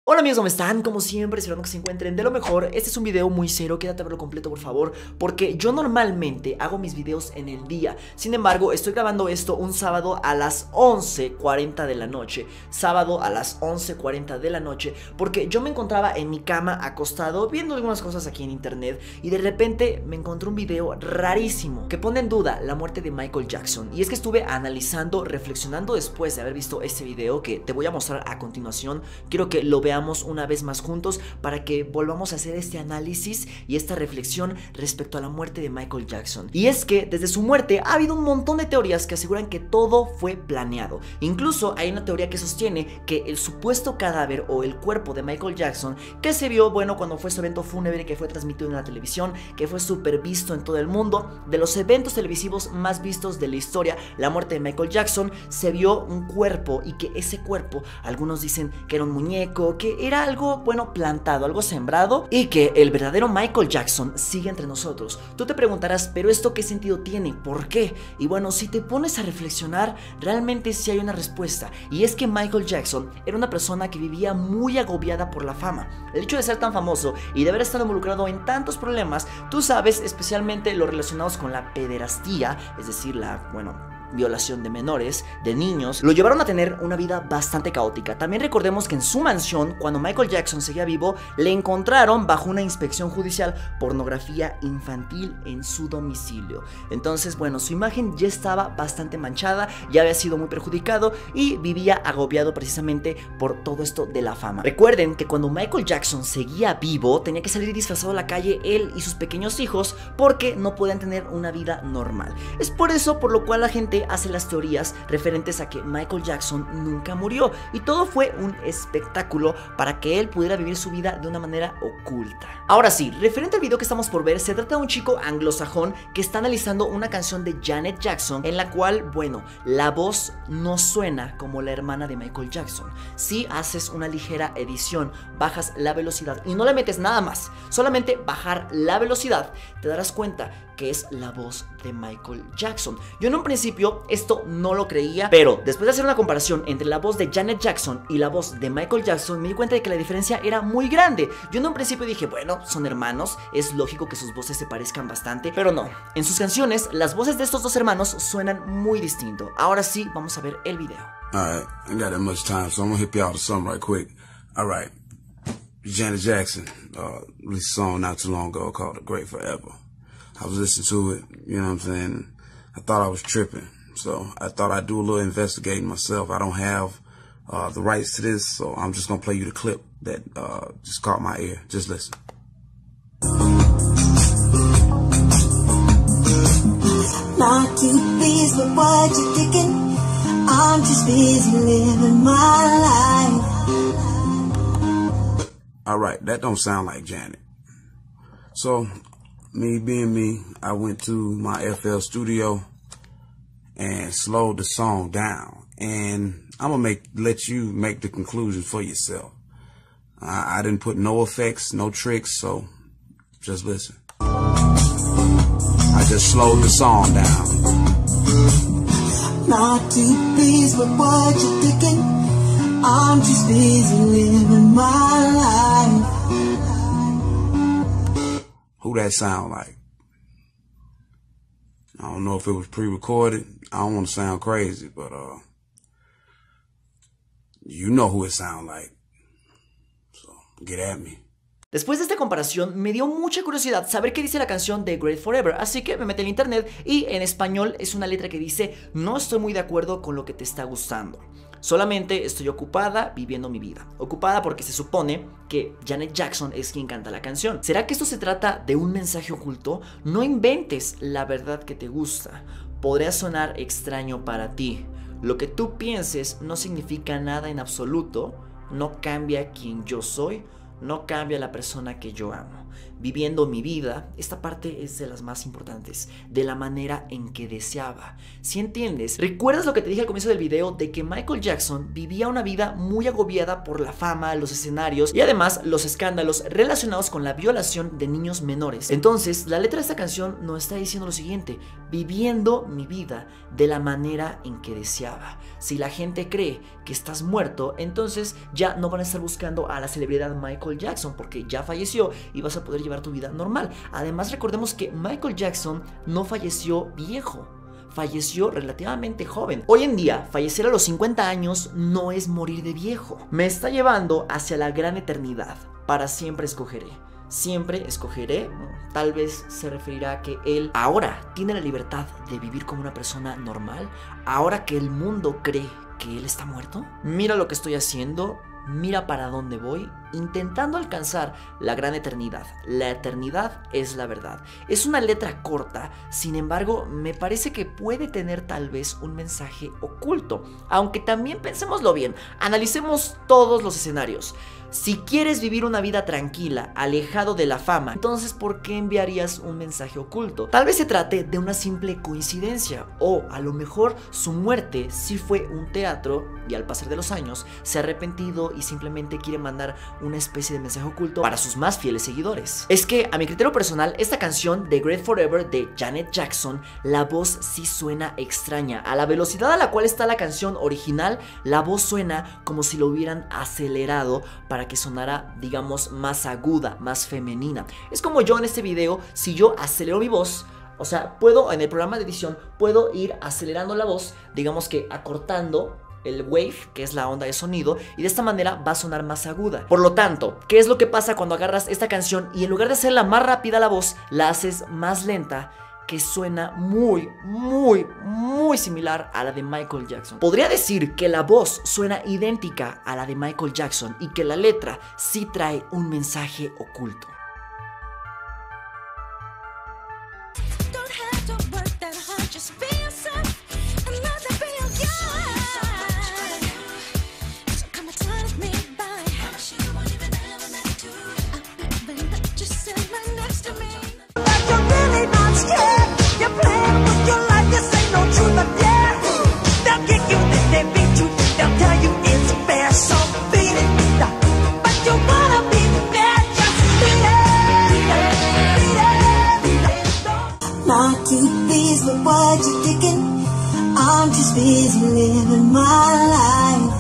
Hola amigos, ¿cómo están? Como siempre, esperando que se encuentren de lo mejor. Este es un video muy serio, quédate a verlo completo por favor, porque yo normalmente hago mis videos en el día. Sin embargo, estoy grabando esto un sábado a las 11:40 de la noche. Sábado a las 11:40 de la noche, porque yo me encontraba en mi cama acostado viendo algunas cosas aquí en internet, y de repente me encontré un video rarísimo que pone en duda la muerte de Michael Jackson. Y es que estuve analizando, reflexionando después de haber visto este video que te voy a mostrar a continuación. Quiero que lo veamos una vez más juntos para que volvamos a hacer este análisis y esta reflexión respecto a la muerte de Michael Jackson. Y es que desde su muerte ha habido un montón de teorías que aseguran que todo fue planeado. Incluso hay una teoría que sostiene que el supuesto cadáver o el cuerpo de Michael Jackson, que se vio, bueno, cuando fue su evento fúnebre, que fue transmitido en la televisión, que fue súper visto en todo el mundo, de los eventos televisivos más vistos de la historia, la muerte de Michael Jackson, se vio un cuerpo, y que ese cuerpo, algunos dicen que era un muñeco, que era algo, bueno, plantado, algo sembrado, y que el verdadero Michael Jackson sigue entre nosotros. Tú te preguntarás, ¿pero esto qué sentido tiene? ¿Por qué? Y bueno, si te pones a reflexionar, realmente sí hay una respuesta, y es que Michael Jackson era una persona que vivía muy agobiada por la fama. El hecho de ser tan famoso y de haber estado involucrado en tantos problemas, tú sabes, especialmente los relacionados con la pederastía, es decir, violación de menores, de niños, lo llevaron a tener una vida bastante caótica. También recordemos que en su mansión, cuando Michael Jackson seguía vivo, le encontraron bajo una inspección judicial pornografía infantil en su domicilio. Entonces, bueno, su imagen ya estaba bastante manchada, ya había sido muy perjudicado y vivía agobiado precisamente por todo esto de la fama. Recuerden que cuando Michael Jackson seguía vivo, tenía que salir disfrazado a la calle él y sus pequeños hijos porque no podían tener una vida normal. Es por eso por lo cual la gente hace las teorías referentes a que Michael Jackson nunca murió, y todo fue un espectáculo para que él pudiera vivir su vida de una manera oculta. Ahora sí, referente al video que estamos por ver, se trata de un chico anglosajón que está analizando una canción de Janet Jackson, en la cual, bueno, la voz no suena como la hermana de Michael Jackson. Si haces una ligera edición, bajas la velocidad y no le metes nada más, solamente bajar la velocidad, te darás cuenta que es la voz de Michael Jackson. Yo en un principio esto no lo creía, pero después de hacer una comparación entre la voz de Janet Jackson y la voz de Michael Jackson, me di cuenta de que la diferencia era muy grande. Yo en un principio dije, bueno, son hermanos, es lógico que sus voces se parezcan bastante, pero no. En sus canciones, las voces de estos dos hermanos suenan muy distinto. Ahora sí, vamos a ver el video. Alright, I ain't got that much time, so I'm gonna hit you out with something right quick. Alright, Janet Jackson released a song not too long ago called The Great Forever. I was listening to it, you know what I'm saying, I thought I was tripping, so I thought I'd do a little investigating myself. I don't have the rights to this, so I'm just gonna play you the clip that just caught my ear. Just listen. Not too pleased with what you're thinking, I'm just busy living my life. Alright, that don't sound like Janet. So, me being me, I went to my FL Studio and slowed the song down, and I'm gonna let you make the conclusion for yourself. I didn't put no effects, no tricks, so just listen. I just slowed the song down. Not too pleased with what you're thinking, I'm just busy living my life. Who that sound like? I don't know if it was pre-recorded. I don't want to sound crazy, but you know who it sound like. So get at me. Después de esta comparación me dio mucha curiosidad saber qué dice la canción de Great Forever, así que me metí en internet y en español es una letra que dice: no estoy muy de acuerdo con lo que te está gustando. Solamente estoy ocupada viviendo mi vida. Ocupada porque se supone que Janet Jackson es quien canta la canción. ¿Será que esto se trata de un mensaje oculto? No inventes la verdad que te gusta. Podría sonar extraño para ti. Lo que tú pienses no significa nada en absoluto. No cambia quién yo soy. no cambia a la persona que yo amo. Viviendo mi vida, esta parte es de las más importantes, de la manera en que deseaba. ¿Sí entiendes? ¿Recuerdas lo que te dije al comienzo del video de que Michael Jackson vivía una vida muy agobiada por la fama, los escenarios y además los escándalos relacionados con la violación de niños menores? Entonces, la letra de esta canción nos está diciendo lo siguiente: viviendo mi vida de la manera en que deseaba. Si la gente cree que estás muerto, entonces ya no van a estar buscando a la celebridad Michael Jackson porque ya falleció y vas a poder llevar tu vida normal. Además, recordemos que Michael Jackson no falleció viejo, falleció relativamente joven. Hoy en día, fallecer a los 50 años no es morir de viejo. Me está llevando hacia la gran eternidad. Para siempre escogeré. Siempre escogeré. Tal vez se referirá a que él ahora tiene la libertad de vivir como una persona normal, ahora que el mundo cree que él está muerto. Mira lo que estoy haciendo, mira para dónde voy, intentando alcanzar la gran eternidad. La eternidad es la verdad. Es una letra corta, sin embargo, me parece que puede tener tal vez un mensaje oculto. Aunque también pensémoslo bien, analicemos todos los escenarios. Si quieres vivir una vida tranquila, alejado de la fama, entonces ¿por qué enviarías un mensaje oculto? Tal vez se trate de una simple coincidencia, o a lo mejor su muerte sí fue un teatro y al pasar de los años se ha arrepentido y simplemente quiere mandar una especie de mensaje oculto para sus más fieles seguidores. Es que a mi criterio personal, esta canción The Great Forever de Janet Jackson, la voz sí suena extraña. A la velocidad a la cual está la canción original, la voz suena como si lo hubieran acelerado para que sonara, digamos, más aguda, más femenina. Es como yo en este video, si yo acelero mi voz, o sea, puedo en el programa de edición, puedo ir acelerando la voz, digamos que acortando el wave, que es la onda de sonido, y de esta manera va a sonar más aguda. Por lo tanto, ¿qué es lo que pasa cuando agarras esta canción y en lugar de hacerla más rápida la voz, la haces más lenta? Que suena muy similar a la de Michael Jackson. Podría decir que la voz suena idéntica a la de Michael Jackson y que la letra sí trae un mensaje oculto. Not too pleased with what you're thinking. I'm just busy living my life.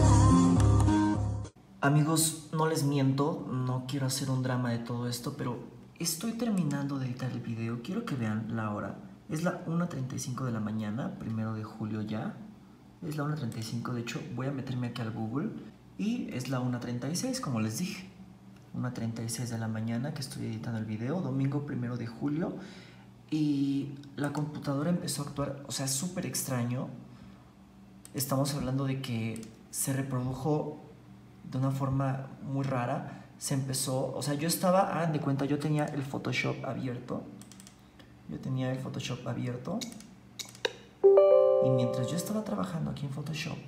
Amigos, no les miento, no quiero hacer un drama de todo esto, pero estoy terminando de editar el video. Quiero que vean la hora. Es la 1:35 de la mañana, 1 de julio ya. Es la 1:35, de hecho voy a meterme aquí al Google. Y es la 1:36, como les dije. 1:36 de la mañana que estoy editando el video, domingo 1 de julio. Y la computadora empezó a actuar, o sea, es súper extraño. Estamos hablando de que se reprodujo de una forma muy rara. Se empezó, o sea, yo estaba, hagan de cuenta, yo tenía el Photoshop abierto. Y mientras yo estaba trabajando aquí en Photoshop,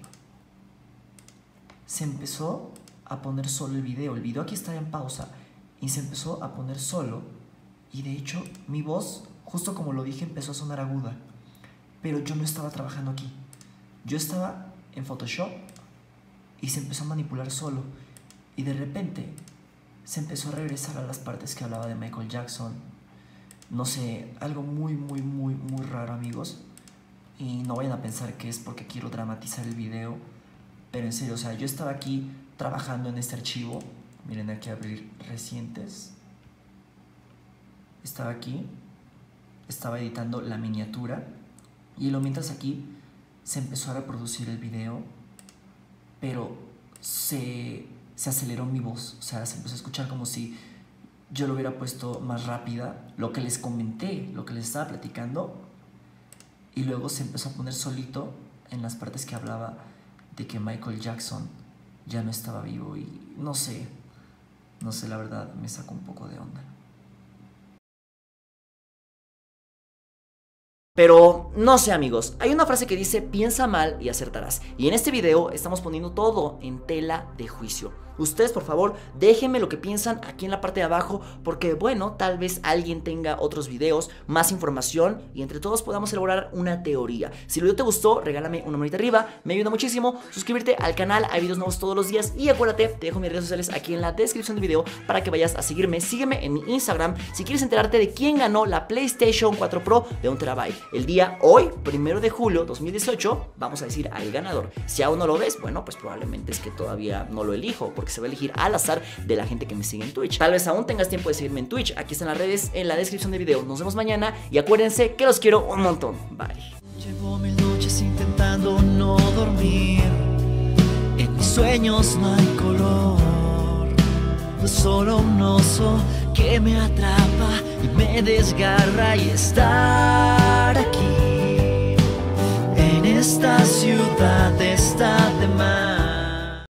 se empezó a poner solo el video. El video aquí está en pausa y se empezó a poner solo. Y de hecho, mi voz, justo como lo dije, empezó a sonar aguda. Pero yo no estaba trabajando aquí. Yo estaba en Photoshop y se empezó a manipular solo. Y de repente se empezó a regresar a las partes que hablaba de Michael Jackson. No sé, algo muy raro, amigos. Y no vayan a pensar que es porque quiero dramatizar el video. Pero en serio, o sea, yo estaba aquí trabajando en este archivo. Miren, aquí abrir recientes. Estaba aquí, estaba editando la miniatura y lo mientras aquí se empezó a reproducir el video, pero se aceleró mi voz, o sea, se empezó a escuchar como si yo lo hubiera puesto más rápida, lo que les comenté, lo que les estaba platicando, y luego se empezó a poner solito en las partes que hablaba de que Michael Jackson ya no estaba vivo y no sé, la verdad me sacó un poco de onda. Pero no sé, amigos, hay una frase que dice piensa mal y acertarás. Y en este video estamos poniendo todo en tela de juicio. Ustedes, por favor, déjenme lo que piensan aquí en la parte de abajo, porque bueno, tal vez alguien tenga otros videos, más información y entre todos podamos elaborar una teoría. Si el video te gustó, regálame una manita arriba, me ayuda muchísimo. Suscríbete al canal, hay videos nuevos todos los días y acuérdate, te dejo mis redes sociales aquí en la descripción del video para que vayas a seguirme. Sígueme en mi Instagram si quieres enterarte de quién ganó la PlayStation 4 Pro de 1 TB. El día hoy, 1 de julio 2018, vamos a decir al ganador. Si aún no lo ves, bueno, pues probablemente es que todavía no lo elijo, porque se va a elegir al azar de la gente que me sigue en Twitch. Tal vez aún tengas tiempo de seguirme en Twitch. Aquí están las redes en la descripción del video. Nos vemos mañana y acuérdense que los quiero un montón. Bye. Llevo 1000 noches intentando no dormir. En mis sueños no hay color, solo un oso que me atrapa y me desgarra y está